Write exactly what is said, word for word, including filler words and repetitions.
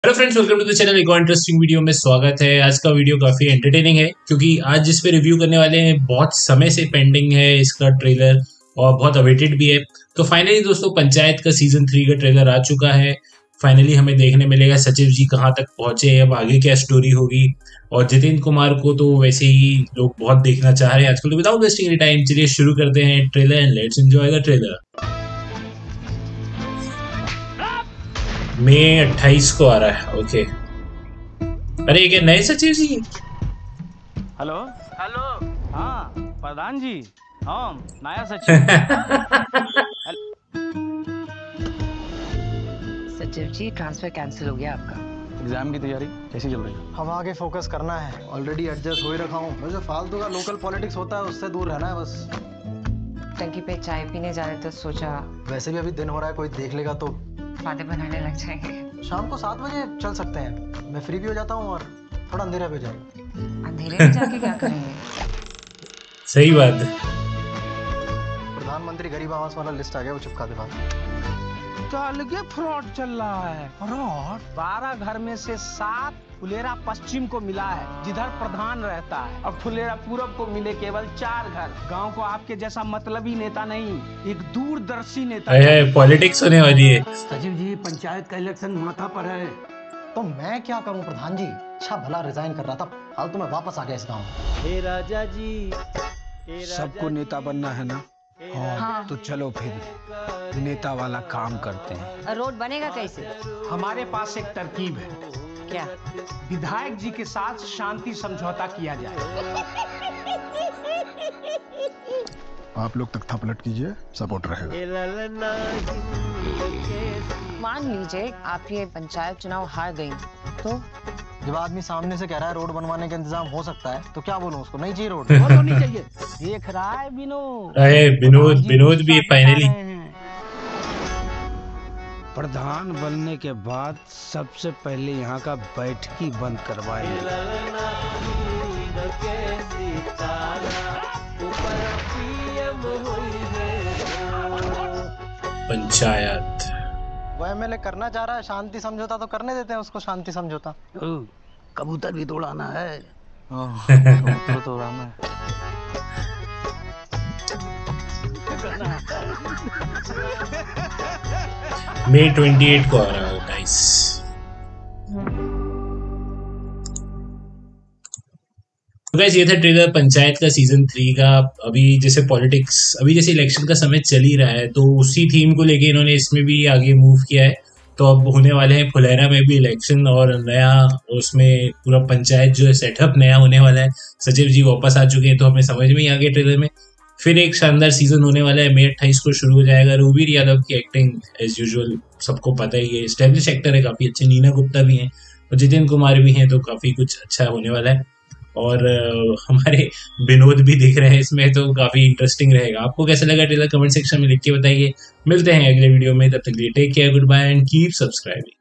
Hello friends, welcome to the channel. एक और interesting video में स्वागत है। आज का वीडियो काफी एंटरटेनिंग है क्योंकि आज जिस पे रिव्यू करने वाले हैं बहुत समय से पेंडिंग है इसका ट्रेलर और बहुत अवेटेड भी है। तो फाइनली दोस्तों, पंचायत का सीजन थ्री का ट्रेलर आ चुका है। फाइनली हमें देखने मिलेगा सचिव जी कहाँ तक पहुंचे, अब आगे क्या स्टोरी होगी। और जितेंद्र कुमार को तो वैसे ही लोग बहुत देखना चाह रहे हैं आजकल। तो विदाउट वेस्टिंग एनी टाइम चलिए शुरू करते हैं trailer and let's enjoy the trailer. मई अट्ठाईस को आ रहा है। ओके, अरे क्या नए सचिव जी? हेलो हेलो हाँ प्रधान जी, हाँ नया सचिव। सचिव जी, ट्रांसफर कैंसिल हो गया आपका। एग्जाम की तैयारी कैसी चल रही है? हम आगे फोकस करना है, ऑलरेडी एडजस्ट हो ही रखा हूँ। वैसे फालतू का लोकल पॉलिटिक्स होता है उससे दूर रहना है बस। टंकी पे चाय पीने जा रहे तो सोचा वैसे भी अभी दिन हो रहा है, कोई देख लेगा तो बातें बनाने लग जाएंगे। शाम को सात बजे चल सकते हैं, मैं फ्री भी हो जाता हूँ और थोड़ा अंधेरा भी हो जाएगा। अंधेरे में जाके क्या करेंगे? सही बात है। प्रधानमंत्री गरीब आवास वाला लिस्ट आ गया, वो चिपका दे बात। अलगे फ्रॉड चल रहा है। फ्रॉड बारह घर में से सात फुलेरा पश्चिम को मिला है जिधर प्रधान रहता है, और फुलेरा पूरब को मिले केवल चार घर। गांव को आपके जैसा मतलबी नेता नहीं, एक दूरदर्शी नेता। पॉलिटिक्स होने वाली है। सचिव जी, पंचायत का इलेक्शन माथा पर है। तो मैं क्या करूं प्रधान जी? अच्छा भला रिजाइन कर रहा था, फालतू में वापस आ गया इस गाँव। हे राजा जी, सबको नेता बनना है ना? हाँ। तो चलो फिर नेता वाला काम करते हैं। रोड बनेगा कैसे? हमारे पास एक तरकीब है। क्या? विधायक जी के साथ शांति समझौता किया जाए। आप लोग तख्ता पलट कीजिए, सपोर्ट रहेगा। मान लीजिए आप ये पंचायत चुनाव हार गई तो जब आदमी सामने से कह रहा है रोड बनवाने का इंतजाम हो सकता है तो क्या बोलूं उसको? नहीं चाहिए रोड। रोड होनी चाहिए। देख रहा है विनोद? अरे विनोद विनोद भी फाइनली प्रधान बनने के बाद सबसे पहले यहाँ का बैठकी बंद करवाएंगे। पंचायत वो एमएलए करना चाह रहा है शांति समझौता, तो करने देते हैं उसको शांति समझौता। कबूतर भी तोड़ाना है। कबूतर तोड़ाना है। मई अट्ठाईस को आ रहा है। नाइस। तो गाइस, ये था ट्रेलर पंचायत का सीजन थ्री का। अभी जैसे पॉलिटिक्स, अभी जैसे इलेक्शन का समय चल ही रहा है तो उसी थीम को लेके इन्होंने इसमें भी आगे मूव किया है। तो अब होने वाले हैं फुलेरा में भी इलेक्शन और नया उसमें पूरा पंचायत जो है सेटअप नया होने वाला है। सचिव जी वापस आ चुके हैं तो हमें समझ में ही आ गया ट्रेलर में। फिर एक शानदार सीजन होने वाला है। मई अट्ठाईस को शुरू हो जाएगा। रघुवीर यादव की एक्टिंग एज यूजुअल सबको पता ही है, एस्टेब्लिश एक्टर है काफी अच्छे। नीना गुप्ता भी हैं और जितेंद्र कुमार भी हैं, तो काफी कुछ अच्छा होने वाला है। और uh, हमारे विनोद भी दिख रहे हैं इसमें, तो काफी इंटरेस्टिंग रहेगा। आपको कैसा लगा ट्रेलर कमेंट सेक्शन में लिख के बताइए। मिलते हैं अगले वीडियो में, तब तक के लिए take care, good bye and keep subscribing.